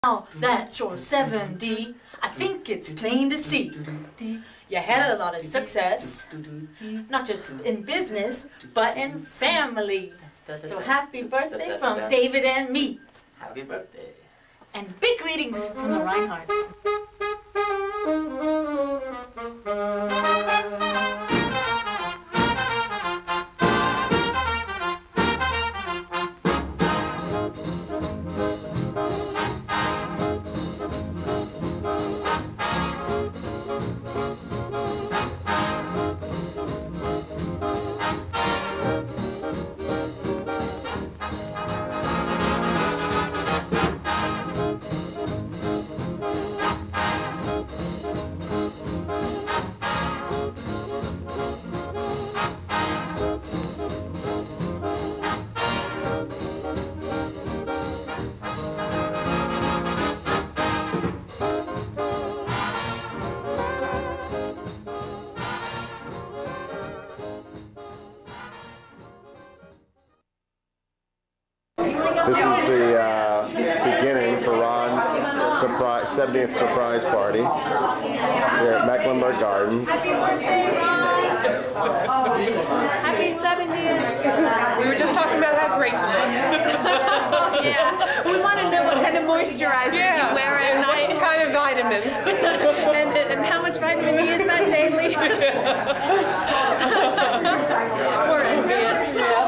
Now that you're 70, I think it's plain to see you had a lot of success, not just in business, but in family. So happy birthday from David and me. Happy birthday. And big greetings from the Reinhardts. This is the beginning for Ron's 70th surprise party here at Mecklenburg Gardens. Happy 70th. We were just talking about how great you look. Yeah, we want to know what kind of moisturizer you wear at night. What kind of vitamins. and how much vitamin D is that daily? We're envious.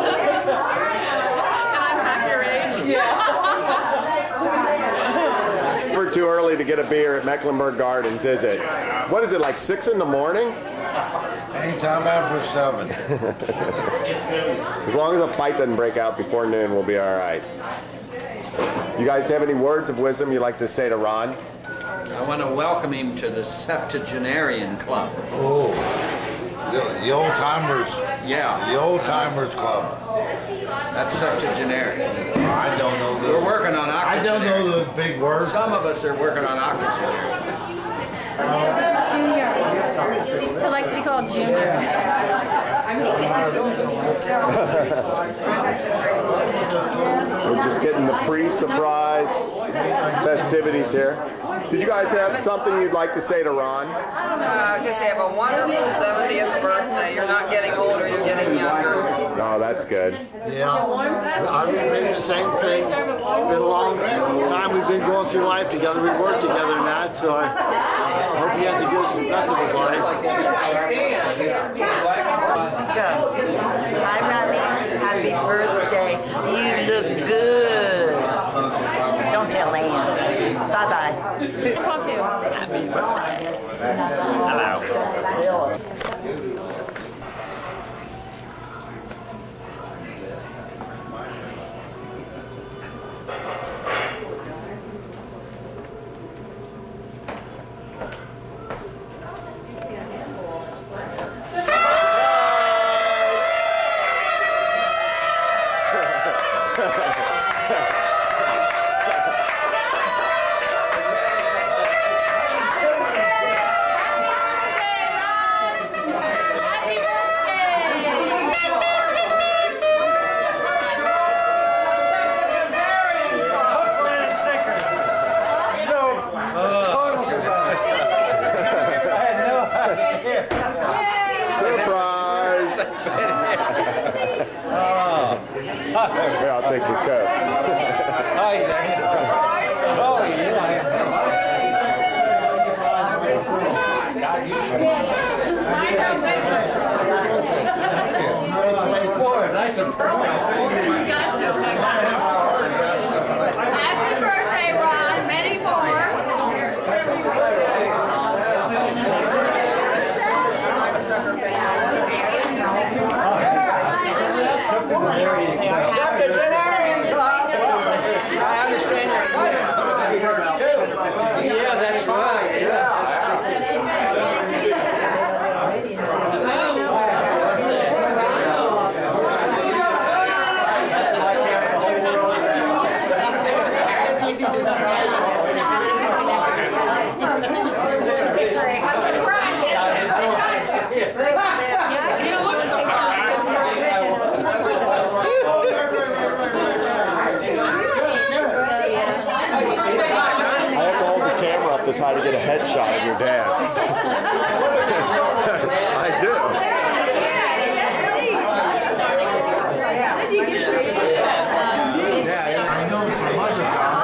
It's for too early to get a beer at Mecklenburg Gardens, is it? What is it, like 6 in the morning? Anytime after 7. As long as a fight doesn't break out before noon, we'll be all right. You guys have any words of wisdom you'd like to say to Ron? I want to welcome him to the Septuagenarian Club. Oh, the old timers. Yeah. The old timers club. That's septuagenarian. I don't know those. We're working on octogenarian. I don't know those big words. Some of us are working on octogenarian. Junior. He likes to be called Junior. We're just getting the pre-surprise festivities here. Did you guys have something you'd like to say to Ron? Just have a wonderful 70th birthday. You're not getting older, you're getting younger. Oh, that's good. Yeah, I'm thinking the same thing. It's been a long time we've been going through life together. We work together and that, so I hope he has a good rest of his life. Good. Hi, Ronnie. Happy birthday. You look good. Don't tell Ann. Bye-bye. Happy birthday. Hello. Surprise! Here, I'll take your coat. Happy birthday, Ron. Many more. Septuagenarian Club. I understand you're yeah, that's right. Yeah. to try to get a headshot of your dad. I do. I know it's from other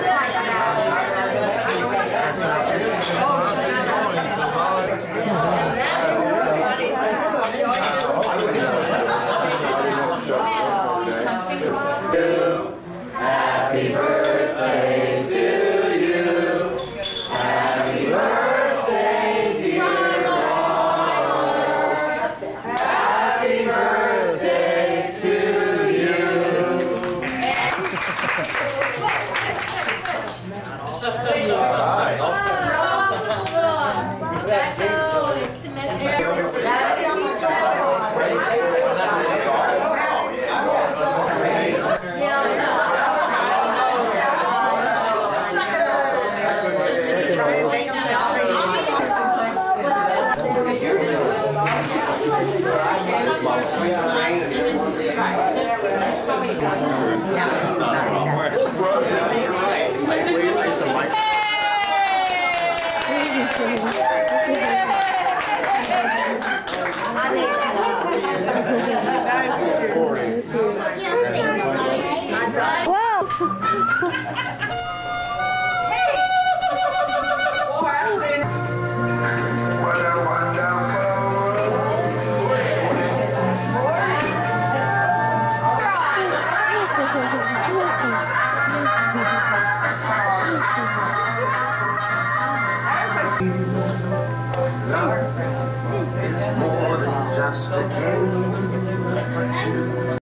Happy birthday to you. Happy birthday, dear Ronald. Happy birthday to you. It's more than just a game.